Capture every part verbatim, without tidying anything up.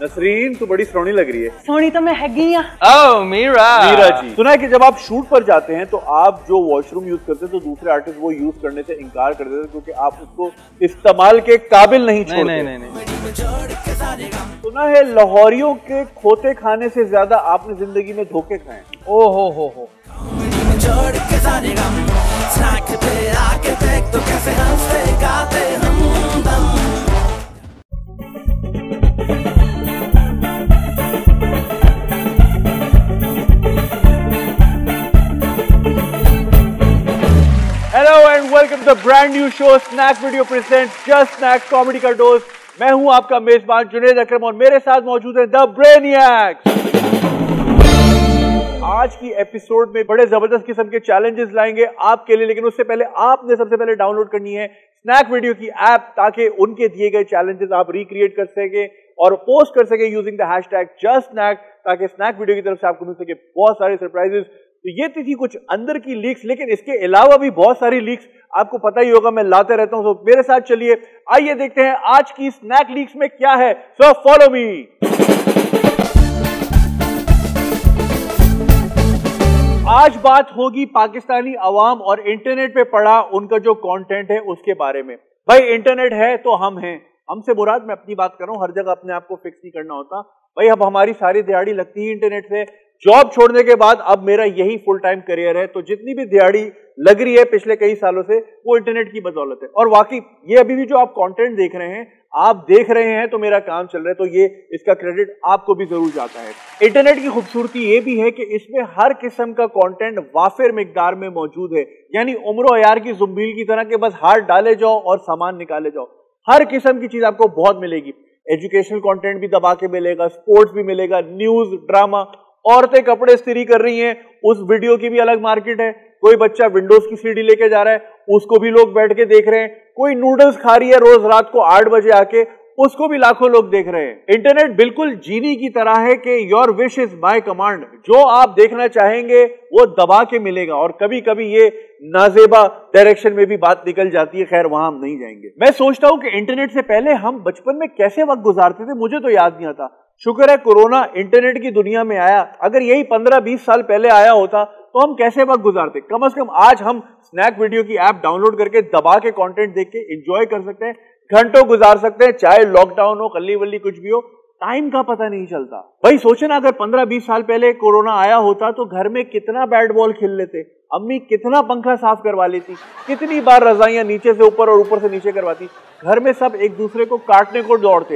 नसरीन तू बड़ी सोनी लग रही है। सोनी तो मैं हैगी हां। ओह मीरा मीरा जी, सुना है कि जब आप शूट पर जाते हैं तो आप जो वॉशरूम यूज करते हैं तो दूसरे आर्टिस्ट वो यूज करने से इनकार कर देते हैं क्योंकि आप उसको इस्तेमाल के काबिल नहीं छोड़ते। नहीं नहीं नहीं। सुना है लाहौरियों के खोते खाने से ज्यादा आपने जिंदगी में धोखे खाए। ओ हो हो हो। Hello and welcome to the brand new show snack video present just snack comedy का डोज। मैं हूं आपका मेजबान जुनेद अकरम और मेरे साथ मौजूद है द ब्रेनियक्स। आज की एपिसोड में बड़े जबरदस्त किस्म के चैलेंजेस लाएंगे आपके लिए, लेकिन उससे पहले आपने सबसे पहले डाउनलोड करनी है स्नैक वीडियो की ऐप ताकि उनके दिए गए चैलेंजेस आप रिक्रिएट कर सके और पोस्ट कर सके using the hashtag just snack, ताकि स्नैक वीडियो की तरफ से आपको मिल सके बहुत सारे सरप्राइजेस। तो ये थी कुछ अंदर की लीक्स, लेकिन इसके अलावा भी बहुत सारी लीक्स आपको पता ही होगा मैं लाते रहता हूं। तो मेरे साथ चलिए आइए देखते हैं आज की स्नैक लीक्स में क्या है। So follow me. आज बात होगी पाकिस्तानी अवाम और इंटरनेट पे पड़ा उनका जो कंटेंट है उसके बारे में। भाई इंटरनेट है तो हम हैं, हमसे मुराद मैं अपनी बात कर रहा हूं, हर जगह अपने आप को फिक्स नहीं करना होता। भाई अब हमारी सारी दिहाड़ी लगती है इंटरनेट से। जॉब छोड़ने के बाद अब मेरा यही फुल टाइम करियर है, तो जितनी भी दिहाड़ी लग रही है पिछले कई सालों से वो इंटरनेट की बदौलत है। और वाकई ये अभी भी जो आप कंटेंट देख रहे हैं, आप देख रहे हैं तो मेरा काम चल रहा है, तो ये इसका क्रेडिट आपको भी जरूर जाता है। इंटरनेट की खूबसूरती ये भी है कि इसमें हर किस्म का कंटेंट वाफिर मिकदार में मौजूद है, यानी उम्र यार की जुम्बील की तरह के बस हाथ डाले जाओ और सामान निकाले जाओ। हर किस्म की चीज आपको बहुत मिलेगी। एजुकेशनल कंटेंट भी दबा के मिलेगा, स्पोर्ट्स भी मिलेगा, न्यूज, ड्रामा, औरतें कपड़े इस्त्री कर रही हैं उस वीडियो की भी अलग मार्केट है। कोई बच्चा विंडोज की सीडी लेके जा रहा है उसको भी लोग बैठ के देख रहे हैं। कोई नूडल्स खा रही है रोज रात को आठ बजे आके, उसको भी लाखों लोग देख रहे हैं। इंटरनेट बिल्कुल जीनी की तरह है कि your wish is my command, जो आप देखना चाहेंगे वो दबा के मिलेगा। और कभी कभी ये नाजेबा डायरेक्शन में भी बात निकल जाती है, खैर वहां हम नहीं जाएंगे। मैं सोचता हूं कि इंटरनेट से पहले हम बचपन में कैसे वक्त गुजारते थे, मुझे तो याद नहीं आता। शुक्र है कोरोना इंटरनेट की दुनिया में आया, अगर यही पंद्रह बीस साल पहले आया होता तो हम कैसे वक्त गुजारते। कम से कम आज हम स्नैक वीडियो की ऐप डाउनलोड करके दबा के कंटेंट देख के एंजॉय कर सकते हैं, घंटों गुजार सकते हैं, चाहे लॉकडाउन हो, कल्ली वल्ली कुछ भी हो, टाइम का पता नहीं चलता। भाई सोचे ना, अगर पंद्रह बीस साल पहले कोरोना आया होता तो घर में कितना बैट बॉल खेल लेते, अम्मी कितना पंखा साफ करवा लेती, कितनी बार रजाइयां नीचे से ऊपर और ऊपर से नीचे करवाती, घर में सब एक दूसरे को काटने को दौड़ते।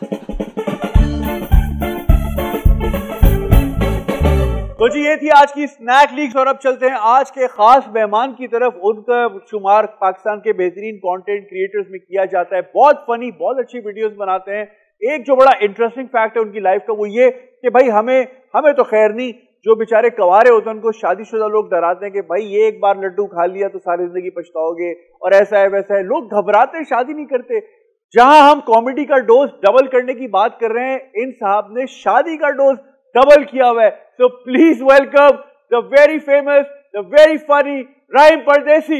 तो जी ये थी आज की स्नैक लीक्स और अब चलते हैं आज के खास मेहमान की तरफ। उनका शुमार पाकिस्तान के बेहतरीन कंटेंट क्रिएटर्स में किया जाता है, बहुत फनी, बहुत अच्छी वीडियोस बनाते हैं। एक जो बड़ा इंटरेस्टिंग फैक्ट है उनकी लाइफ का वो ये कि भाई हमें हमें तो खैर नहीं, जो बेचारे कवारे होते हैं उनको शादीशुदा लोग डराते हैं कि भाई ये एक बार लड्डू खा लिया तो सारी जिंदगी पछताओगे और ऐसा है वैसा है। लोग घबराते हैं, शादी नहीं करते। जहां हम कॉमेडी का डोज डबल करने की बात कर रहे हैं, इन साहब ने शादी का डोज डबल किया हुआ है। So please welcome the very famous, the very funny Rahim Pardesi.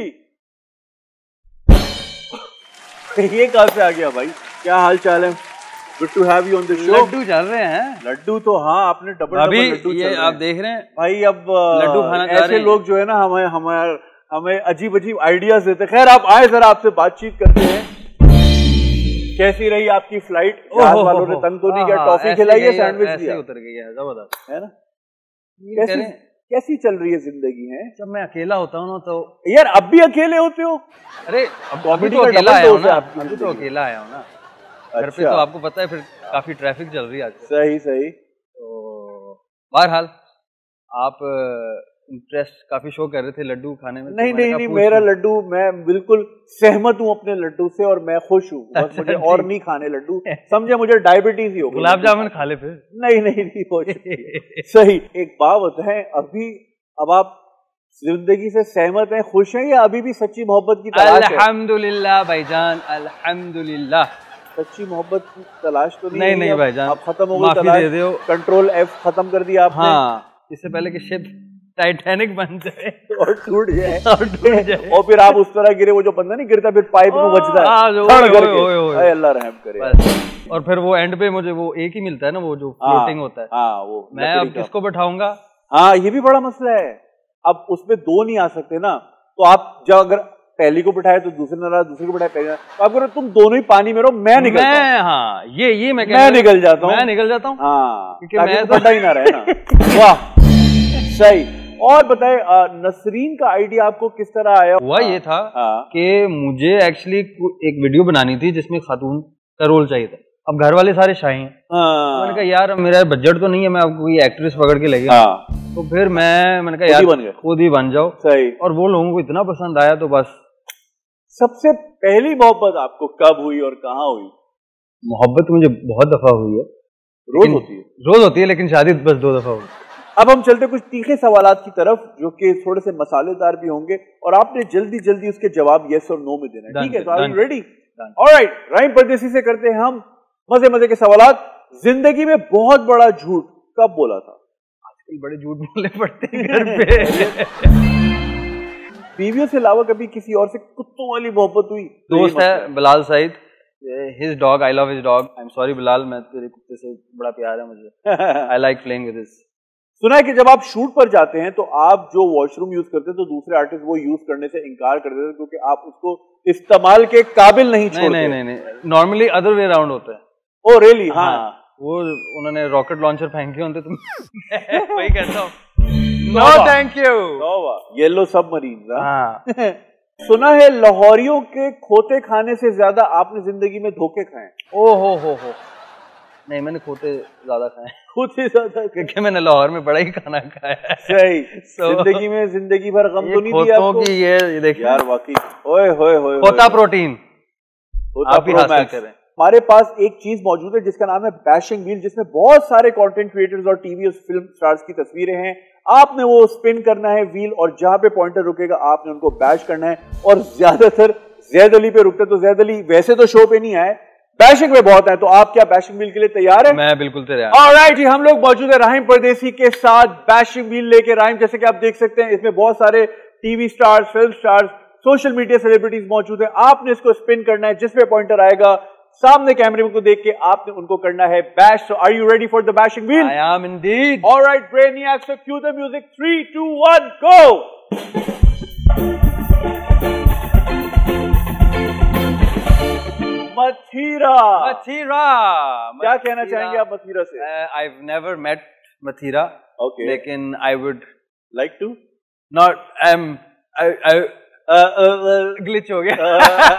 ये कहां से आ गया भाई, क्या हाल चाल है? Good to have you on the show. लड्डू चल रहे हैं। लड्डू तो हाँ आपने डबल अभी डबल लड्डू ये आप देख रहे हैं भाई। अब लड्डू खाना ऐसे लोग जो है ना हमें हमें हमें अजीब अजीब आइडियाज देते। खैर आप आए जरा आपसे बातचीत करते हैं। कैसी रही आपकी फ्लाइट? जहाज वालों ने तंग तो नहीं किया? टॉफी खिलाई है, सैंडविच दिया? उतर गई है, जबरदस्त है ना। कैसी कैसी चल रही है जिंदगी है? जब मैं अकेला होता हूँ ना तो यार अब भी अकेले होते हो? अरे अब कॉमेडी तो का अकेला आया हूँ ना, अभी तो अकेला आया हूँ ना। घर पे अच्छा। तो आपको पता है फिर काफी ट्रैफिक चल रही है आज। सही सही। तो बहरहाल आप इंटरेस्ट काफी शो कर रहे थे लड्डू खाने में। नहीं नहीं नहीं, मेरा लड्डू, मैं बिल्कुल सहमत हूँ अपने लड्डू से और मैं खुश हूँ। बस मुझे और नहीं खाने लड्डू, समझे, मुझे डायबिटीज ही हो गई। गुलाब जामुन खा ले फिर। नहीं नहीं नहीं हो सही। एक बात है, अभी अब आप जिंदगी से सहमत हैं, खुश हैं, या अभी भी सच्ची मोहब्बत की तलाश है? अल्हम्दुलिल्लाह भाईजान, अल्हम्दुलिल्लाह। सच्ची मोहब्बत की तलाश तो नहीं? नहीं नहीं भाईजान, आप खत्म हो गई तलाश, कंट्रोल एफ खत्म कर दिया आपने। हाँ, इससे पहले कि शिप टाइटैनिक बन जाए और टूट जाए और टूट जाए और फिर आप उस तरह गिरे, वो जो बंदा नहीं गिरता फिर पाइप में बचता है, अल्लाह रहम करे। और फिर वो एंड पे मुझे वो एक ही मिलता है ना, वो जो फ्लोटिंग होता है। हाँ, वो मैं अब किसको बैठाऊंगा? हाँ, ये भी बड़ा मसला है। अब उसमें दो नहीं आ सकते ना, तो आप जब अगर पहली को बिठाए तो दूसरे नाराज, दूसरे को बिठाए पहले, तो आप अगर तुम दोनों ही पानी में रहो, मैं निकल मैं हाँ ये ये मैं मैं निकल जाता हूँ मैं निकल जाता हूँ हाँ, क्योंकि मैं तो ही ना रहे ना। वाह, सही। और बताए, नसरीन का आइडिया आपको किस तरह आया? हुआ ये था कि मुझे एक्चुअली एक वीडियो बनानी थी जिसमें खातून का रोल चाहिए था। अब घर वाले सारे शाही हैं, तो मैंने कहा यार मेरा बजट तो नहीं है, मैं आपको कोई एक्ट्रेस पकड़ के ले गया। तो फिर मैं मैंने कहा यार खुद ही बन जाओ। सही। और वो लोगों को इतना पसंद आया तो बस। सबसे पहली मोहब्बत आपको कब हुई और कहाँ हुई? मोहब्बत मुझे बहुत दफा हुई है, रोज होती है रोज होती है लेकिन शादी बस दो दफा हुई। अब हम चलते कुछ तीखे सवालात की तरफ जो कि थोड़े से मसालेदार भी होंगे और आपने जल्दी जल्दी उसके जवाब यस और नो में देना है, ठीक है? तो are you ready? Alright, Rahim Pardesi से करते हैं हम मजे मजे के सवालात। जिंदगी में बहुत बड़ा झूठ कब बोला था? आजकल बड़े झूठ बोलने पड़ते हैं घर पे। बीवियों से अलावा कभी किसी और से कुत्तों वाली मोहब्बत हुई? दोस्त है Bilal Saeed, his dog, I love his dog. I am sorry Bilal, मैं तेरे कुत्ते से बड़ा प्यार है मुझे। I like playing with his. सुना है कि जब आप शूट पर जाते हैं तो आप जो वॉशरूम यूज करते हैं तो दूसरे आर्टिस्ट वो यूज करने से इनकार कर देते हैं क्योंकि आप उसको इस्तेमाल के काबिल नहीं छोड़ते। नहीं नहीं नहीं, नॉर्मली अदर वे अराउंड होता है। Oh really? हाँ, हाँ। वो उन्होंने रॉकेट लॉन्चर फेंके होते तुम वही कहता हूँ no thank you. Yellow submarine. हाँ। सुना है लाहौरियों के खोते खाने से ज्यादा आपने जिंदगी में धोखे खाए? ओ हो हो हो नहीं, मैंने खोते ज्यादा खाए। खोते ज्यादा? क्योंकि मैंने लाहौर में बड़ा ही खाना खाया है। सही। so, जिंदगी में जिंदगी भर गम तो नहीं दिया आपको? की ये, ये देखिए यार, वाकई ओए होए होए खोता प्रोटीन आप ही हासिल करें। हमारे पास एक चीज मौजूद है जिसका नाम है बैशिंग व्हील, जिसमें बहुत सारे कंटेंट क्रिएटर्स और टीवी और फिल्म स्टार्स की तस्वीरें हैं। आपने वो स्पिन करना है व्हील और जहां पे पॉइंटर रुकेगा आपने उनको बैश करना है। और ज्यादातर जैद अली पे रुकते, तो जैद अली वैसे तो शो पे नहीं आए, बैशिंग में बहुत है। तो आप क्या बैशिंग व्हील के लिए तैयार है? मैं बिल्कुल तैयार। ऑलराइट जी, हम लोग मौजूद है राहिम परदेसी के साथ बैशिंग व्हील लेके। राहिम, जैसे कि आप देख सकते हैं इसमें बहुत सारे TV stars, film stars, social media celebrities मौजूद है। आपने इसको स्पिन करना है, जिसपे पॉइंटर आएगा सामने कैमरे को देख के आपने उनको करना है bash. So are you ready for the bashing wheel? I am indeed. Alright brainiac, so cue the music, three two one go. Mathira. Mathira क्या कहना चाहेंगे आप मथीरा से? I have never met Mathira, okay, लेकिन I would like to. Not I am glitch हो गया।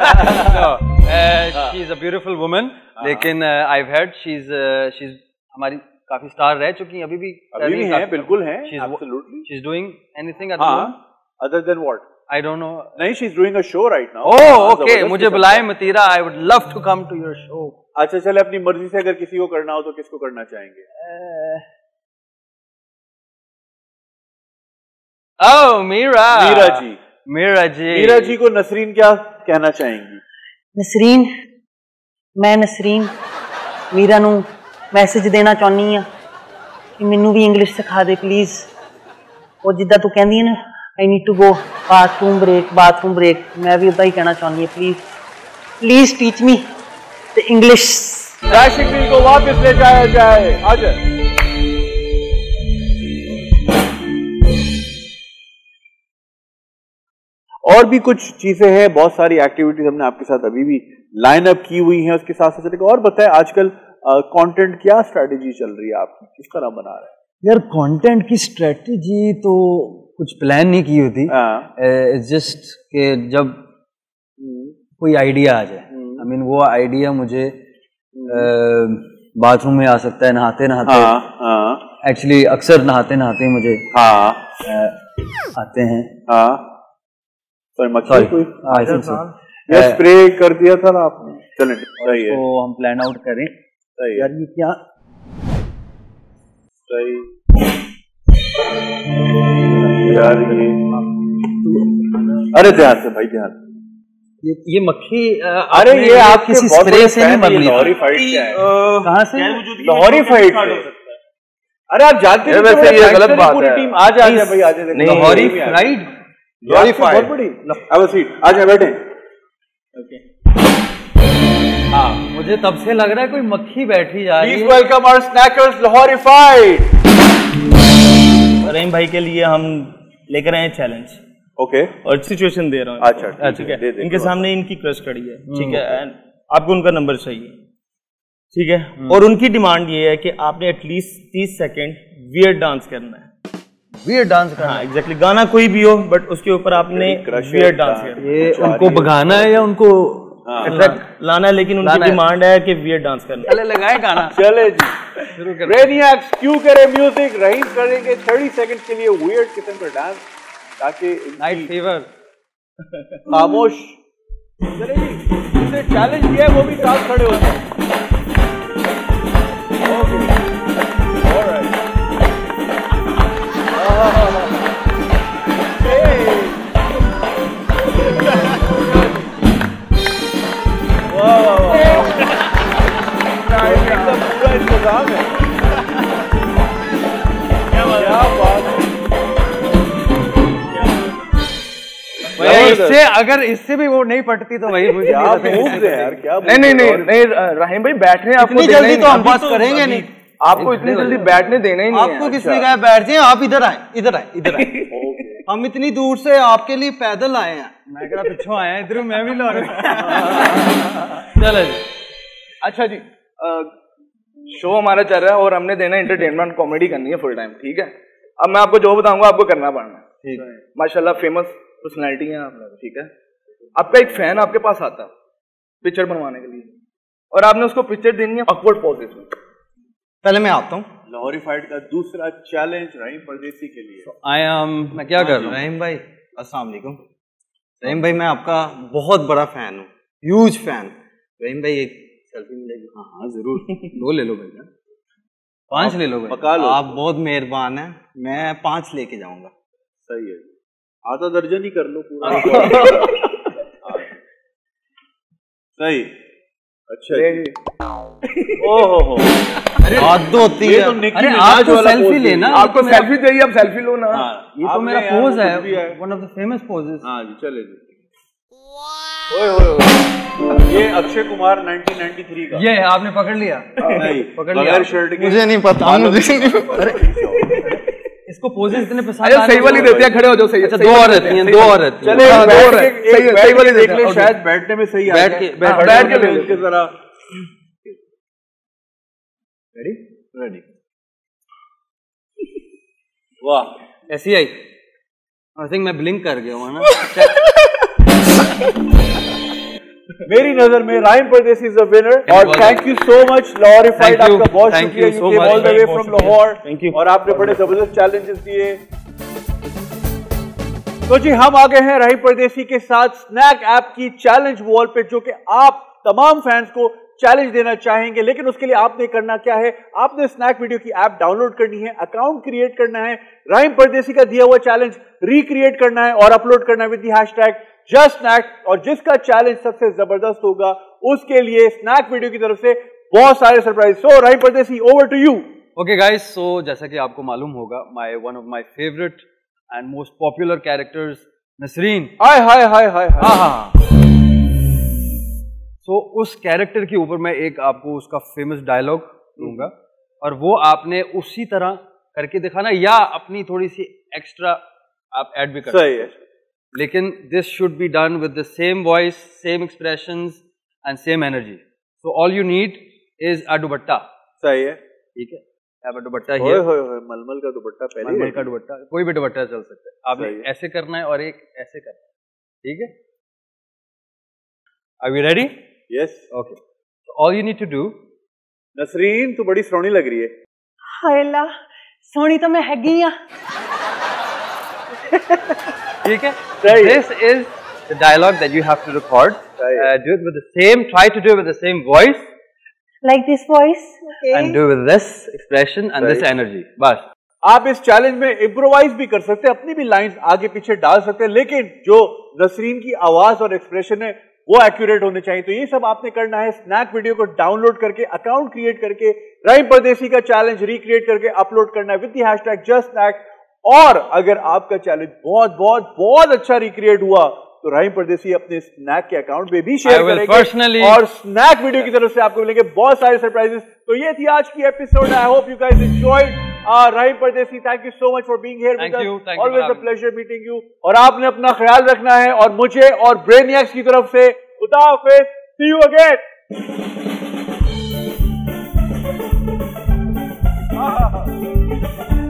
She is a beautiful woman, लेकिन I have heard she is she is हमारी काफी स्टार रह चुकी हैं, अभी भी अभी भी हैं, बिल्कुल हैं, absolutely. She is doing anything other than what? I don't know. नहीं, she's doing a show right now. Oh, okay. मुझे बुलाए मतीरा. I would love to come to your show. अच्छा, चले अपनी मर्जी से अगर किसी को करना हो तो किसको करना चाहेंगे? Oh, मीरा. मीरा जी. मीरा जी. मीरा जी को नसरीन क्या कहना चाहेंगी? नसरीन, मैं नसरीन मीरा नू मैसेज देना चाहनी हाँ कि मैनू भी इंग्लिश सिखा दे प्लीज। और जिद्दां तू कहंदी है ना, I need to go bathroom break, bathroom break, मैं भी उदा ही कहना चाहनी है, please please teach me the English. Bashing wheel को वापस ले जाया जाए। आ जाए। और भी कुछ चीजें हैं, बहुत सारी एक्टिविटीज हमने आपके साथ अभी भी लाइन अप की हुई हैं, उसके साथ साथ चलेगा। और बताएं आजकल कंटेंट क्या स्ट्रेटेजी चल रही है आपकी, किस तरह बना रहे हैं? यार कंटेंट की स्ट्रेटेजी तो कुछ प्लान नहीं की होती, इट्स जस्ट कि जब कोई आइडिया आ जाए, आई मीन वो आइडिया मुझे बाथरूम में आ सकता है, नहाते नहाते, एक्चुअली अक्सर नहाते नहाते मुझे हाँ आते हैं। हाँ सॉरी, कोई ये स्प्रे कर दिया था ना आपने? चलें, सही है, तो हम प्लान आउट करें। सही यार, ये क्या सही यार, ये अरे ध्यान से भाई, ध्यान। ये ये मक्खी, अरे ये आप किसी स्प्रे से नहीं मर रही? लाहौरी फाइट क्या है? कहाँ से? लाहौरी फाइट अरे आप जानते हैं वैसे ये गलत बात है। टीम आ जा भाई, आ जा। लाहौरी फ्राइड, लाहौरी फ्राइड बहुत बड़ी। अब सीट आ जा, बैठे। ओके हाँ, मुझे तब से लग रहा है कोई मक्खी बैठी जा रही है। Please welcome our snackers Lahori fried. Rahim भाई के लिए हम लेकर आए चैलेंज। Okay okay. और सिचुएशन दे रहा हूँ। अच्छा ठीक है, इनके सामने इनकी क्रश खड़ी है, ठीक है, एंड आपको उनका नंबर चाहिए, ठीक है, और उनकी डिमांड ये है कि आपने एटलीस्ट तीस सेकंड वियर्ड डांस करना है। वियर्ड डांस करना? हाँ एग्जैक्टली, गाना कोई भी हो बट उसके ऊपर आपने वियर्ड डांस करना है। ये उनको भगाना है या उनको लाना है, लेकिन उनकी डिमांड है कि वियर्ड डांस करना है। चले लगाए गाना। चले जी, रेनियक्स क्यों करे म्यूजिक। रहीम करेंगे तीस सेकंड के लिए वियर्ड किस्म का डांस, ताकि नाइट फीवर खामोश। चले जी, जिसने चैलेंज दिया है वो भी साथ खड़े होते हैं। पूरा इंतजाम है। क्या बात है। इससे अगर इससे भी वो नहीं पटती तो वही मुझे क्या मूव्स है यार, क्या नहीं नहीं नहीं नहीं रहीम भाई बैठ रहे हैं, आपको जल्दी तो हम बात करेंगे नहीं, आपको इतनी जल्दी बैठने देना ही नहीं है। आपको किसने कहा बैठ जाए, आप इधर आए, इधर आए, इधर आए। हम इतनी दूर से आपके लिए पैदल आए हैं। मैं कह रहा पिछों आया इधर, मैं भी ला रहा। चलो जी, अच्छा जी, शो हमारा चल रहा है और हमने देना एंटरटेनमेंट, कॉमेडी करनी है फुल टाइम, ठीक है। अब मैं आपको जो बताऊंगा आपको करना पड़ना है, ठीक है। माशाल्लाह फेमस पर्सनैलिटी है आप लोग, ठीक है। आपका एक फैन आपके पास आता है पिक्चर बनवाने के लिए, और आपने उसको पिक्चर देनी है ऑकवर्ड पोजेस में। पहले मैं आता हूँ। लाहौरी फाइट का दूसरा चैलेंज रहीम परदेसी के लिए। आई एम मैं क्या कर रहा हूँ? रहीम भाई अस्सलाम वालेकुम। रहीम भाई मैं आपका बहुत बड़ा फैन हूँ, ह्यूज फैन। रहीम भाई एक सेल्फी मिलेगी? हाँ हाँ जरूर। दो ले लो भैया, पांच ले लो भाई, पका लो। आप बहुत मेहरबान हैं, मैं पांच लेके जाऊंगा। सही है, आधा दर्जन ही कर लो पूरा। सही, अच्छा। ओहो हो, अरे हद होती है। अरे आप तो सेल्फी लेना, आपको सेल्फी चाहिए, आप सेल्फी लो ना। ये तो मेरा पोज है, one of the famous poses. हाँ जी, चले जी। ओए ओए, ये Akshay Kumar nineteen ninety three का। ये आपने पकड़ लिया? नहीं, पकड़ लिया शर्ट के। मुझे नहीं पता, मुझे नहीं पता। इसको पोजेस इतने पसंद आ सही वाली देते हैं, खड़े हो जाओ। सही, अच्छा दो और रहती हैं, दो और रहती हैं। चले दो और सही सही वाली देख ले, शायद बैठने में सही आ बैठ के बैठ के ले इसके जरा। रेडी रेडी, वाह ऐसी आई। आई थिंक मैं ब्लिंक कर गया हूँ ना। मेरी नजर में Rahim Pardesi is the winner. और thank you so much Lahori fight, आपका बहुत शुक्रिया, you came all the way from Lahore और आपने बड़े जबरदस्त चैलेंजेस दिए। तो जी हम आ गए हैं रहीम परदेसी के साथ स्नैक ऐप की चैलेंज वॉल पे, जो कि आप तमाम फैंस को चैलेंज देना चाहेंगे। लेकिन उसके लिए आपने करना क्या है, आपने स्नैक वीडियो की ऐप डाउनलोड करनी है, अकाउंट क्रिएट करना है, रहीम परदेसी का दिया हुआ चैलेंज रिक्रिएट करना है और अपलोड करना है with the hashtag just snack. और जिसका चैलेंज सबसे जबरदस्त होगा उसके लिए स्नैक वीडियो की तरफ से बहुत सारे surprise. So Rahim Pardesi, over to you. Okay guys, so जैसा कि आपको मालूम होगा, my one of my favourite and most popular characters Nasreen. Hi hi hi hi हाँ हाँ। सो उस कैरेक्टर के ऊपर मैं एक आपको उसका फेमस डायलॉग दूंगा और वो आपने उसी तरह करके दिखाना, या अपनी थोड़ी सी एक्स्ट्रा आप ऐड भी कर सकते हैं। लेकिन this should be done with the same voice, same expressions and same energy. So all you need is a dupatta. सही है, ठीक है, हैव अ दुपट्टा हियर। होय होय, मलमल का दुपट्टा पहले। मलमल का दुपट्टा, कोई भी दुपट्टा चल सकता है। आपने ऐसे करना है और एक ऐसे करना है, ठीक है। Are we ready? Yes, okay. All you need to do. Nasreen तू बड़ी सोहनी लग रही है। हाय अल्लाह, सोहनी तो मैं हैगी हां। ठीक है, this is the dialogue that you have to record. Do it with the same, try to do with the same voice, like this voice, okay, and do with this expression and this energy. बस आप इस challenge में improvise भी कर सकते हैं, अपनी भी लाइंस आगे पीछे डाल सकते हैं, लेकिन जो नसरीन की आवाज और एक्सप्रेशन है वो एक्यूरेट होने चाहिए। तो ये सब आपने करना है, स्नैक वीडियो को डाउनलोड करके, अकाउंट क्रिएट करके, राइम परदेसी का चैलेंज रिक्रिएट करके अपलोड करना है with the hashtag just snack. और अगर आपका चैलेंज बहुत बहुत बहुत अच्छा रिक्रिएट हुआ तो राइम परदेसी अपने स्नैक के अकाउंट पे भी शेयर करेंगे और स्नैक वीडियो की तरफ से आपको मिलेंगे बहुत सारे सरप्राइजेस। तो ये थी आज की episode. I hope you guys enjoyed. Rahim Pardesi, thank you so much for being here with us, always a pleasure meeting you. और आपने अपना ख्याल रखना है और मुझे और ब्रेनियक्स की तरफ से खुदा हाफिज़, सी यू अगेन।